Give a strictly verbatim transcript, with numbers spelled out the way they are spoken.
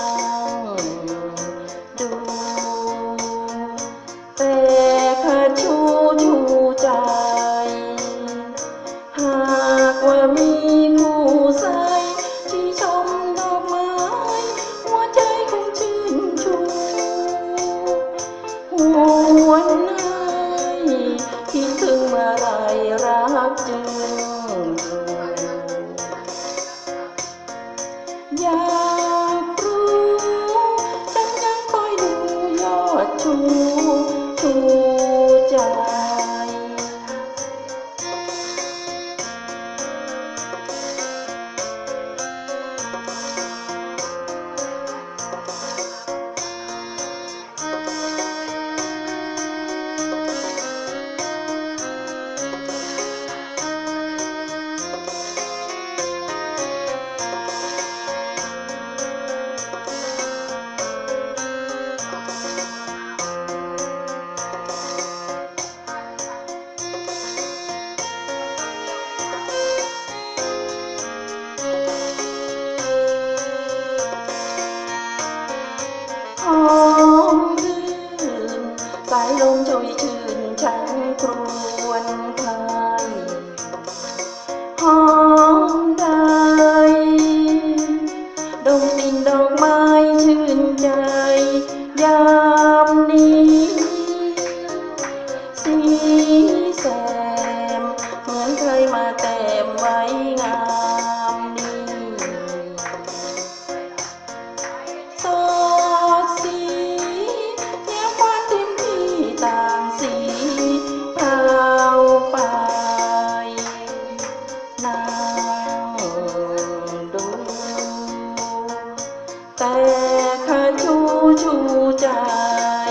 งดูแต่ข้าชูชูใจหากว่ามีผู้ใส่ที่ชมดอกไม้หัวใจคงชื่นชูหวนให้คิดถึงเมื่อไรรักจึงอยากรู้ฉันยังคอยดูยอดชูชูใจหอมรื่นสายลมโชยชื่นฉันครวญคลายหอมได้ดมกลิ่นดอกไม้ชื่นใจยามนี้สีแซมเหมือนเคยมาแต้มไว้งามนี้สดสีแย้มหวานเต็มที่ต่างสีเผาไปนั่งดูแต่ข้าชูชูใจ